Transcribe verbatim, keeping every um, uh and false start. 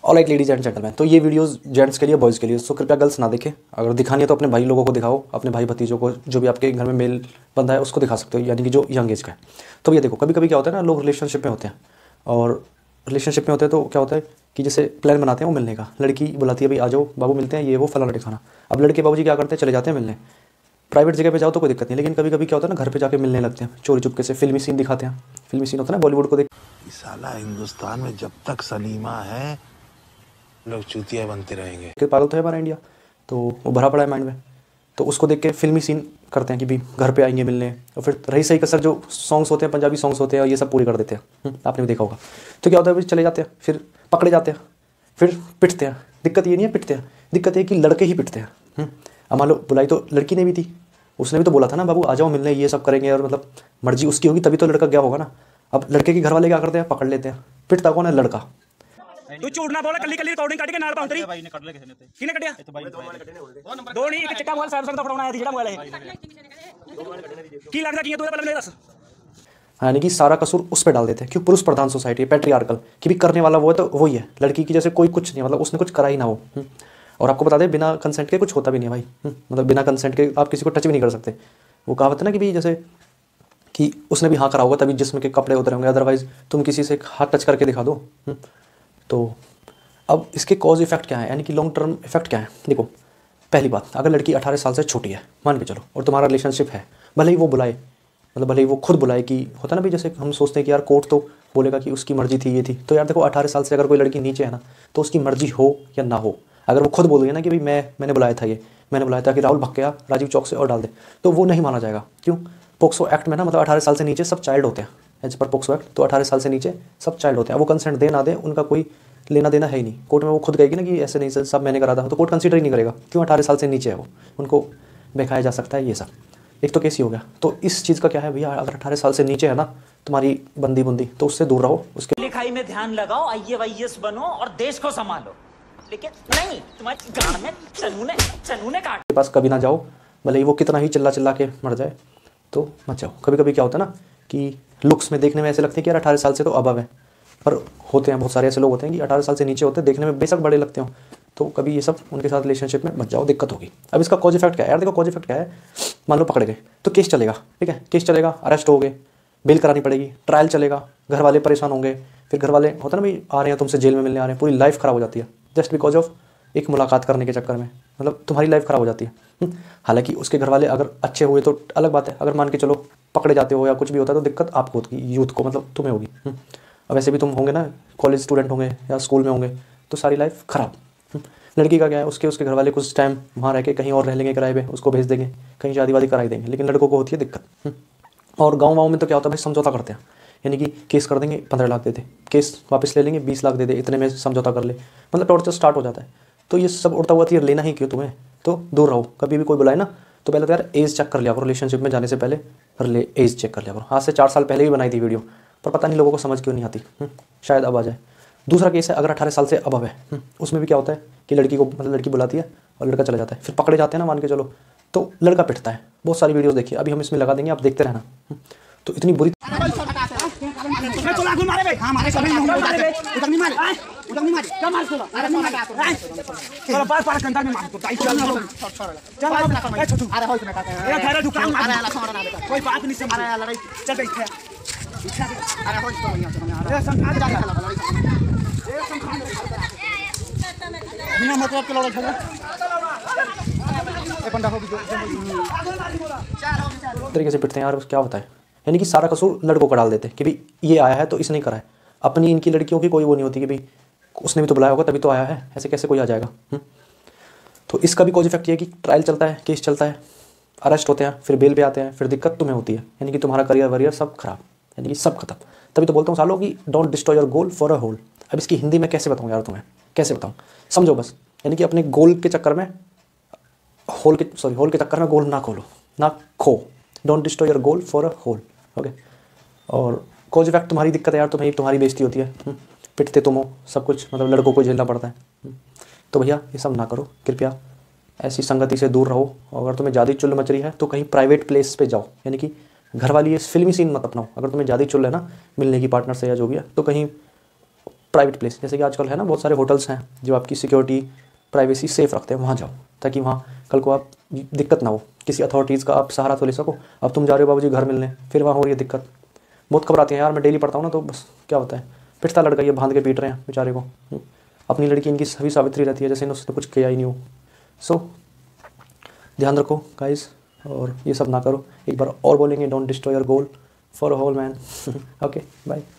All right ladies and gentleman, तो ये videos gents के लिए, बॉयज़ के लिए, सो कृपया गर्ल्स ना देखें। अगर दिखानी है तो अपने भाई लोगों को दिखाओ, अपने भाई भतीजों को, जो भी आपके घर में मेल बंदा है उसको दिखा सकते हो, यानी कि जो यंग एज का है। तो ये देखो, कभी कभी क्या होता है ना, लोग रिलेशनशिप में होते हैं और रिलेशनशिप में होते हैं तो क्या होता है कि जैसे प्लान बनाते हैं वो मिलने का, लड़की बुलाती है भाई आ जाओ बाबू मिलते हैं, ये वो फलाना दिखाना। अब लड़के बाबूजी क्या करते हैं, चले जाते हैं मिलने, प्राइवेट जगह पे जाओ तो कोई दिक्कत नहीं, लेकिन कभी कभी क्या होता है ना, घर पे जाके मिलने लगते हैं, चोरी चुपके से फिल्मी सीन दिखाते हैं। फिल्मी सीन होता है ना बॉलीवुड को देख, साला हिंदुस्तान में जब तक सलीमा है लोग चूतिया बनते रहेंगे। पागल तो है हमारा इंडिया, तो वो भरा पड़ा है माइंड में, तो उसको देख के फिल्मी सीन करते हैं कि भी घर पे आएंगे मिलने, और फिर रही सही कसर जो सॉन्ग्स होते हैं, पंजाबी सॉन्ग्स होते हैं, ये सब पूरे कर देते हैं। आपने भी देखा होगा। तो क्या होता है, चले जाते हैं, फिर पकड़े जाते हैं, फिर पिटते हैं। दिक्कत ये नहीं है पिटते हैं, दिक्कत ये कि लड़के ही पिटते हैं। अब मान लो बुलाई तो लड़की ने भी थी, उसने भी तो बोला था ना बाबू आ जाओ मिलने, ये सब करेंगे, और मतलब मर्जी उसकी होगी तभी तो लड़का गया होगा ना। अब लड़के के घर वाले क्या करते हैं, पकड़ लेते हैं। पिटता कौन है, लड़का। तू झूठ ना बोला, कल्ली कल्ली रिकॉर्डिंग काट के नाल पाउंतरी भाई ने कट ले, किसी ने किने कटिया दो नहीं, एक चिट्टा मोबाइल सैमसंग दा फड़ाउणा आया थी, जेड़ा मोबाइल है की लगदा की है, तू पहले मेरे दस। यानी कि सारा कसूर उस पर डाल देते हैं, क्यों, पुरुष प्रधान सोसाइटी है, पैट्रियार्कल, कि भी करने वाला वो है तो वही है, लड़की की जैसे कोई कुछ नहीं, मतलब उसने कुछ करा ही ना हो। और आपको बता दें बिना कंसेंट के कुछ होता भी नहीं है भाई, मतलब बिना कंसेंट के आप किसी को टच भी नहीं कर सकते। वो कहावत है ना कि भी जैसे कि उसने भी हाँ करा होगा तभी जिस्म के कपड़े उतरे होंगे, अदरवाइज तुम किसी से हाथ टच करके दिखा दो। तो अब इसके कॉज इफेक्ट क्या है, यानी कि लॉन्ग टर्म इफेक्ट क्या है। देखो, पहली बात, अगर लड़की अठारह साल से छोटी है मान के चलो, और तुम्हारा रिलेशनशिप है, भले ही वो बुलाए, मतलब भले ही वो खुद बुलाए, कि होता है ना भी जैसे हम सोचते हैं कि यार कोर्ट तो बोलेगा कि उसकी मर्जी थी ये थी, तो यार देखो अठारह साल से अगर कोई लड़की नीचे है ना, तो उसकी मर्जी हो या ना हो, अगर वो खुद बोल रही है ना कि भाई मैं मैंने बुलाया था, ये मैंने बुलाया था कि राहुल भग गया राजीव चौक से और डाल दे, तो वो नहीं माना जाएगा। क्यों, पोक्सो एक्ट में ना, मतलब अठारह साल से नीचे सब चाइल्ड होते हैं एज पर पोक्सो एक्ट, तो अठारह साल से नीचे सब चाइल्ड होते हैं। वो कंसेंट दे ना दे उनका कोई लेना देना है ही नहीं। कोर्ट में वो खुद कहेगी ना कि ऐसे नहीं सर सब मैंने करा था, तो कोर्ट कंसीडर ही नहीं करेगा, क्यों, अठारह साल से नीचे है वो, उनको बहकाया जा सकता है ये सब। एक तो केस ही हो गया। तो इस चीज़ का क्या है भैया, अगर अठारह साल से नीचे है ना तुम्हारी बंदी बुंदी, तो उससे दूर रहो। उसके लिखाई में ध्यान लगाओ, आई ए वाई एस बनो और देश को संभालो, लेकिन नहीं तुम्हारी गांड में चनूने चनूने काट के पास कभी ना जाओ, भले ही वो कितना ही चिल्ला चिल्ला के मर जाए, तो मत जाओ। कभी कभी क्या होता है ना कि लुक्स में देखने में ऐसे लगते हैं कि यार अठारह साल से तो अबव है, पर होते हैं बहुत सारे ऐसे लोग होते हैं कि अठारह साल से नीचे होते हैं, देखने में बेशक बड़े लगते हो, तो कभी ये सब उनके साथ रिलेशनशिप में मत जाओ, दिक्कत होगी। अब इसका कॉज इफेक्ट क्या है यार, देखो कॉज इफेक्ट क्या है, मान लो पकड़े गए तो केस चलेगा, ठीक है, केस चलेगा, अरेस्ट हो गए, बेल करानी पड़ेगी, ट्रायल चलेगा, घर वाले परेशान होंगे, फिर घर वाले होता है ना भाई आ रहे हैं तुमसे जेल में मिलने आ रहे हैं, पूरी लाइफ ख़राब हो जाती है जस्ट बिकॉज ऑफ एक मुलाकात करने के चक्कर में, मतलब तुम्हारी लाइफ ख़राब हो जाती है। हालांकि उसके घर वाले अगर अच्छे हुए तो अलग बात है, अगर मान के चलो पकड़े जाते हो या कुछ भी होता है तो दिक्कत आपको होगी, यूथ को, मतलब तुम्हें होगी। अब वैसे भी तुम होंगे ना, कॉलेज स्टूडेंट होंगे या स्कूल में होंगे, तो सारी लाइफ ख़राब। लड़की का क्या है, उसके उसके घर वाले कुछ टाइम वहाँ रह के कहीं और रह लेंगे किराए पे, उसको भेज देंगे, कहीं शादी वादी कराई देंगे, लेकिन लड़कों को होती है दिक्कत। और गाँव वाँव में तो क्या होता है भाई, समझौता करते हैं, यानी कि केस कर देंगे पंद्रह लाख दे दे, केस वापस ले लेंगे बीस लाख दे दे, इतने में समझौता कर ले, मतलब टॉर्चर स्टार्ट हो जाता है। तो ये सब उड़ता हुआ थी लेना ही क्यों तुम्हें, तो दूर रहो। कभी भी कोई बुलाए ना तो पहले तो यार एज चेक कर लिया करो, रिलेशनशिप में जाने से पहले कर ले एज चेक कर लिया करो। आज से चार साल पहले भी बनाई थी वीडियो, पर पता नहीं लोगों को समझ क्यों नहीं आती, शायद अब आ जाए। दूसरा केस है अगर अठारह साल से अबव है, उसमें भी क्या होता है कि लड़की को, मतलब लड़की बुलाती है और लड़का चला जाता है, फिर पकड़े जाते हैं ना मान के चलो, तो लड़का पिटता है। बहुत सारी वीडियोस देखिए, अभी हम इसमें लगा देंगे, आप देखते रहना। तो इतनी बुरी तरीके से पिटते हैं यार, क्या होता है, यानी कि सारा कसूर लड़कों का डाल देते हैं कि भाई ये आया है तो इसने करा है। अपनी इनकी लड़कियों की कोई वो नहीं होती कि भाई उसने भी तो बुलाया होगा तभी तो आया है, ऐसे कैसे कोई आ जाएगा। तो इसका भी कॉज इफेक्ट ये है कि ट्रायल चलता है, केस चलता है, अरेस्ट होते हैं, फिर बेल पे आते हैं, फिर दिक्कत तुम्हें होती है, यानी कि तुम्हारा करियर वरियर सब खराब, यानी कि सब खत्म। तभी तो बोलता हूँ सालों की don't destroy your goal for a hole. अब इसकी हिंदी में कैसे बताऊँ यार तुम्हें, कैसे बताऊँ, समझो बस, यानी कि अपने गोल के चक्कर में होल के सॉरी होल के चक्कर में गोल ना खोलो, ना खो। Don't destroy your goal for a hole, okay. और कॉज इफेक्ट तुम्हारी दिक्कत है यार, तुम्हें तुम्हारी बेइज्जती होती है, पिटते तुम हो, सब कुछ मतलब लड़कों को झेलना पड़ता है। तो भैया ये सब ना करो, कृपया ऐसी संगति से दूर रहो। अगर तुम्हें ज़्यादा चुल मच रही है तो कहीं प्राइवेट प्लेस पे जाओ, यानी कि घर वाली ये फिल्मी सीन मत अपनाओ। अगर तुम्हें ज़्यादा चुल है ना मिलने की पार्टनर से या जो भी है, तो कहीं प्राइवेट प्लेस, जैसे कि आजकल है ना बहुत सारे होटल्स हैं जो आपकी सिक्योरिटी प्राइवेसी सेफ रखते हैं, वहाँ जाओ ताकि वहाँ कल को आप दिक्कत ना हो, किसी अथॉरिटीज़ का आप सहारा तो ले सको। अब तुम जा रहे हो बाबूजी घर मिलने, फिर वहाँ हो रही है दिक्कत, बहुत खबर आती है यार। मैं डेली पढ़ता हूँ ना, तो बस क्या होता है, पिटता लड़का ये बांध के पीट रहे हैं बेचारे को, अपनी लड़की इनकी सभी सावित्री रहती है जैसे इन्होंने उसने कुछ किया ही नहीं हो। सो ध्यान रखो गाइस, और ये सब ना करो। एक बार और बोलेंगे, don't destroy your goal for a hole man. Okay bye.